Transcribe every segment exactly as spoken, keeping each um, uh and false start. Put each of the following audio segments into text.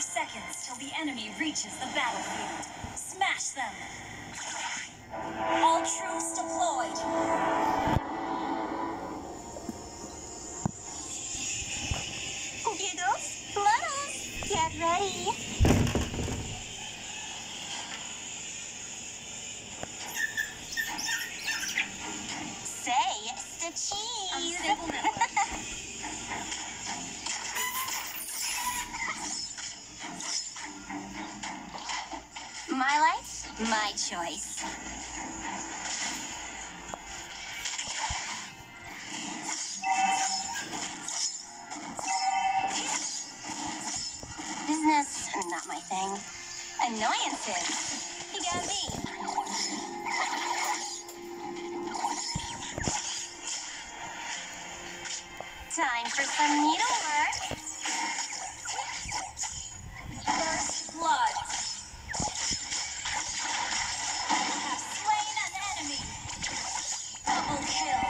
seconds till the enemy reaches the battlefield. Smash them! All troops deployed! Giggles, Fluttles, get ready! Say the cheese! Unstable network. My life, my choice. Business, not my thing. Annoyances, you got me. Time for some needlework. First blood. You have slain an enemy. Double kill.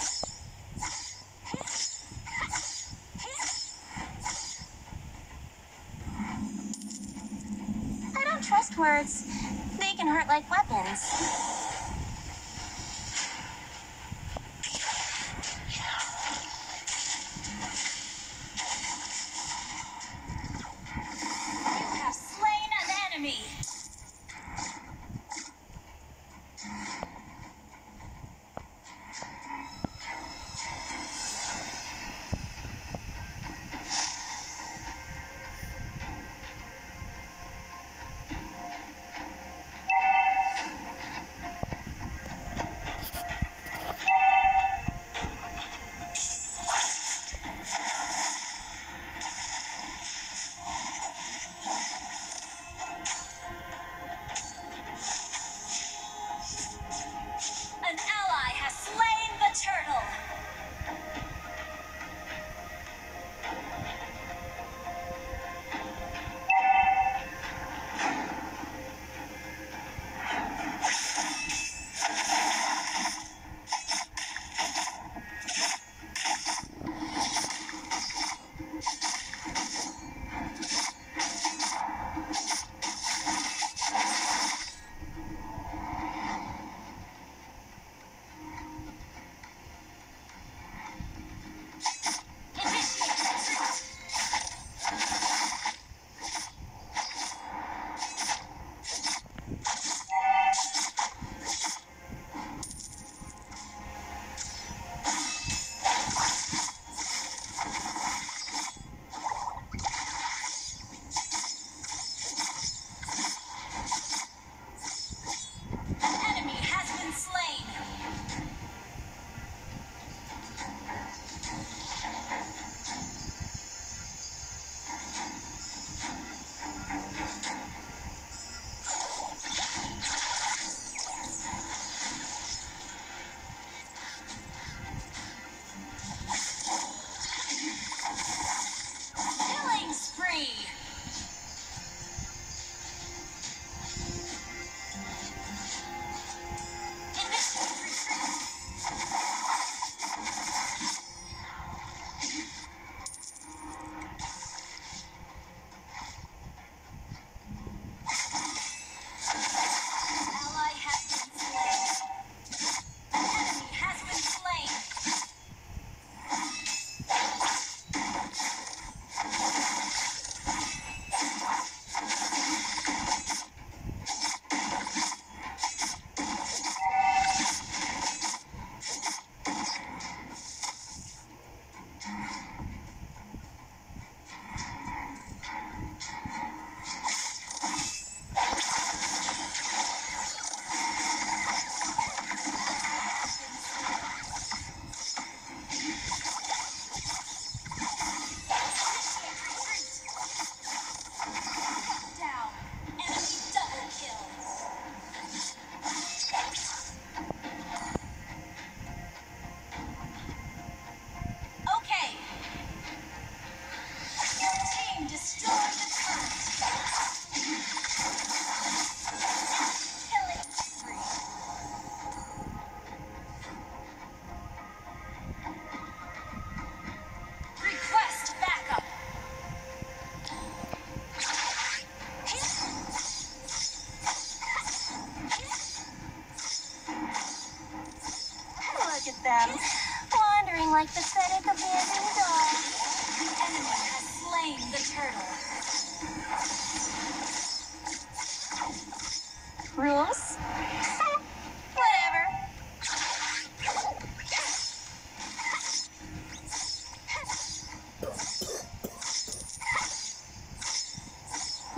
I don't trust words. They can hurt like weapons. You have slain an enemy.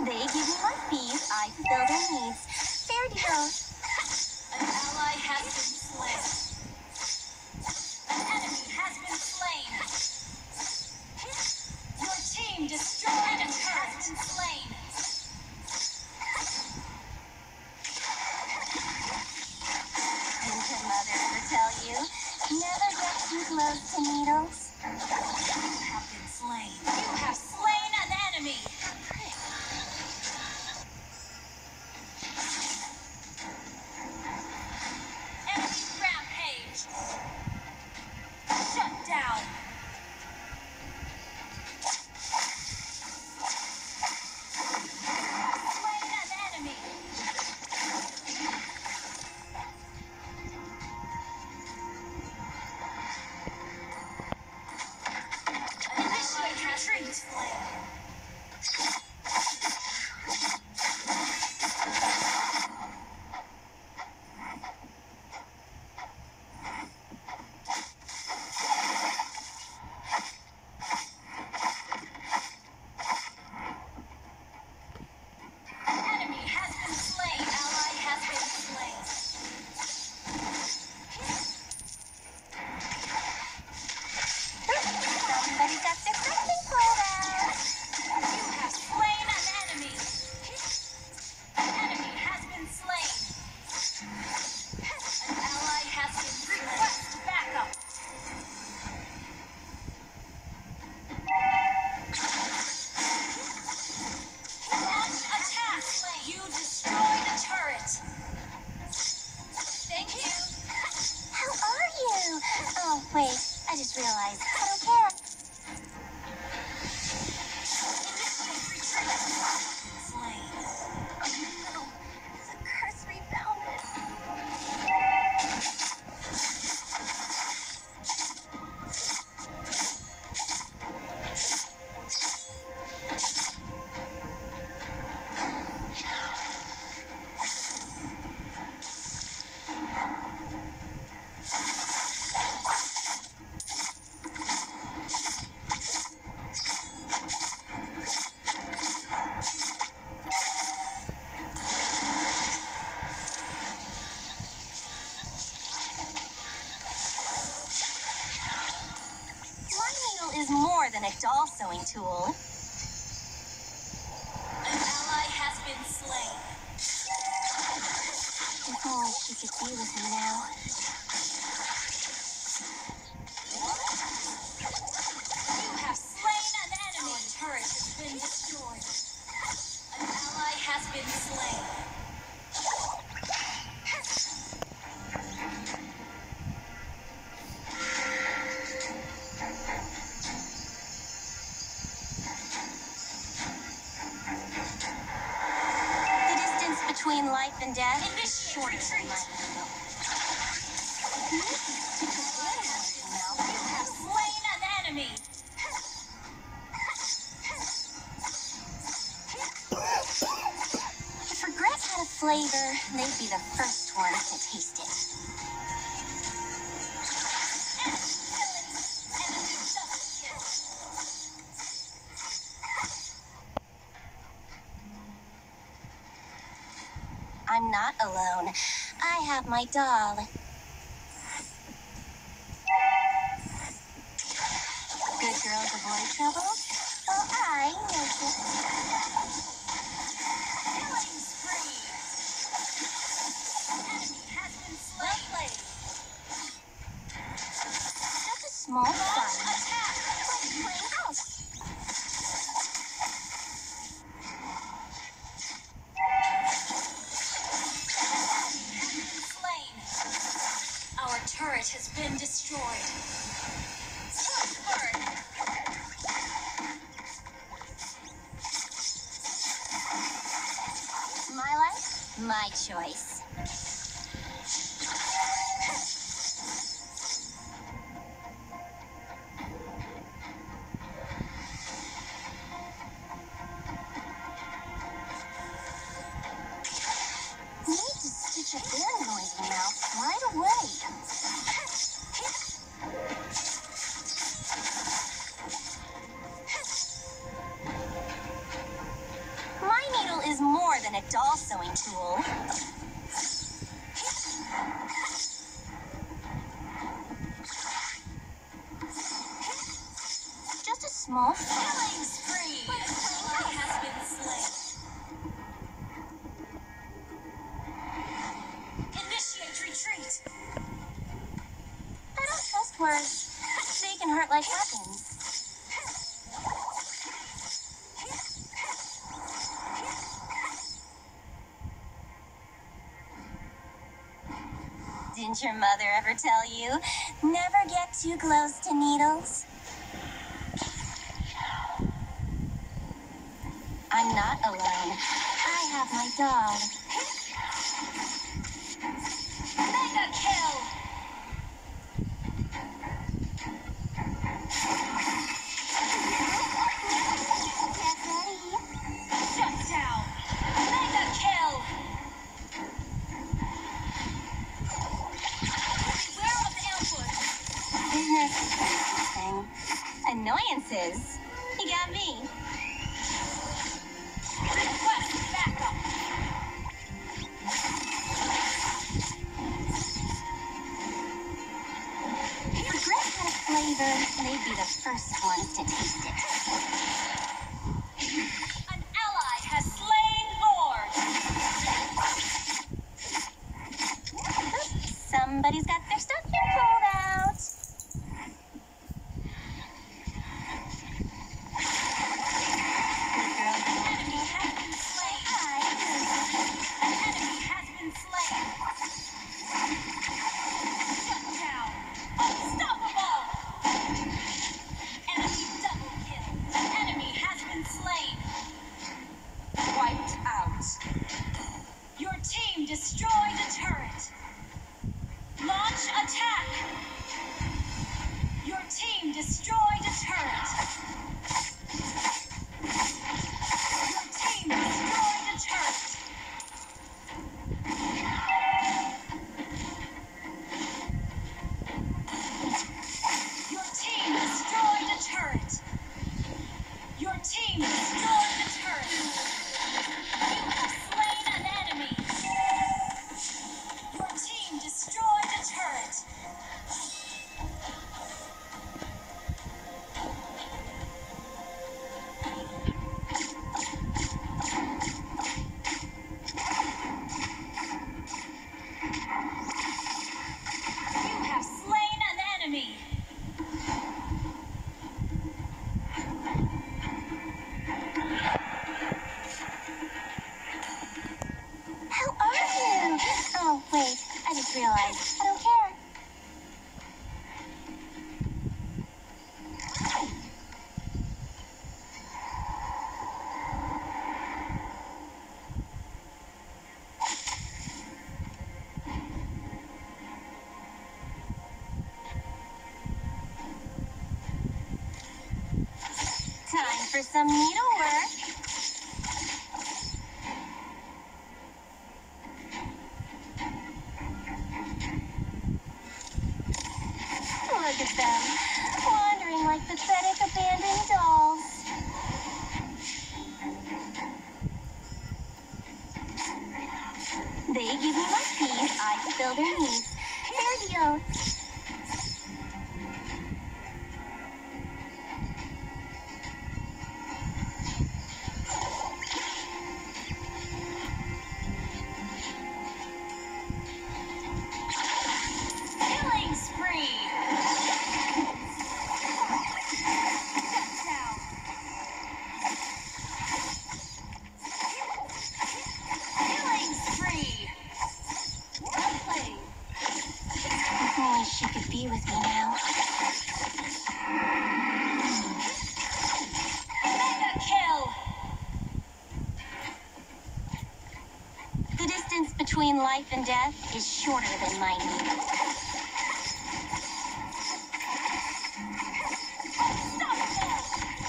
They give me my fees, I fulfill their needs. Fair deal. An ally has been slain. An enemy has been slain. Your team destroyed a turret. Has been slain. Didn't your mother ever tell you? Never get too close to needles. You have been slain. You have slain an enemy. Enemy rampage. Shut down. Slain an enemy. Initiate retreat. Slain. Enemy has been slain. Ally has been slain. Somebody got their cooking pulled out. You have slain an enemy. An enemy has been slain. An ally has been slain. Request backup. Launch attack. You destroyed a turret. Thank you. How are you? Oh, wait, I just realized. I don't care. Initiate retreat. Slain. No, the curse rebounded. My needle is more than a doll sewing tool. An ally has been slain. If only she could be with me now. You have slain an enemy. Our turret has been destroyed. An ally has been slain. The distance between life and death is Initiate shorter than retreat. my needle. You have slain an enemy. If regret had a flavor, they'd be the first one to taste it. Enemy double kill. I'm not alone. I have my doll. Good girls avoid trouble. Well, I make it. Killing spree. Enemy has been slain. That's a small Launch fight. attack. Like playing house. Slain. Our turret has been destroyed. Sword. My life, my choice. Need to stitch a very noisy mouth right away. My needle is more than a doll sewing tool. Just a small Killing spree! An ally has been slain. Initiate retreat. I don't trust words. They can hurt like weapons. Didn't your mother ever tell you, never get too close to needles? I'm not alone. I have my dog. Mega kill! Get ready. Shut down! Mega kill! Beware of ambush! Interesting. Annoyances. You got me. Request backup! Regret had a flavor. They'd be the first ones to taste it. An ally has slain Lord! Somebody's got their stuff pulled out. Good girl. Enemy has been slain! Hi. An enemy has been slain! Shut down! Unstoppable! Enemy double kill! An enemy has been slain! Wiped out! Your team destroyed a turret! Launch attack! Your team destroyed a turret! Your team destroyed a turret! Your team destroyed a turret! Your team destroyed a turret! You have slain an enemy! Your team destroyed a turret! You have slain an enemy! How are you? Oh, wait. I just realized. I don't care. Time for some needlework. Look at them, wandering like pathetic abandoned dolls. They give me my peace, I fulfill their needs. Fair deal. Killing spree! Shut down! Killing spree! Well played! If only she could be with me now. Mega kill! The distance between life and death is shorter than my needle. Unstoppable!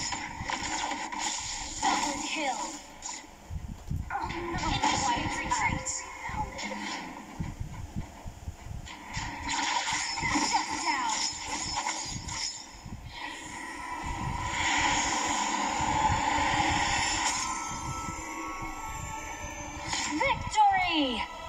Double kill! Initiate retreat! Shut down! victory!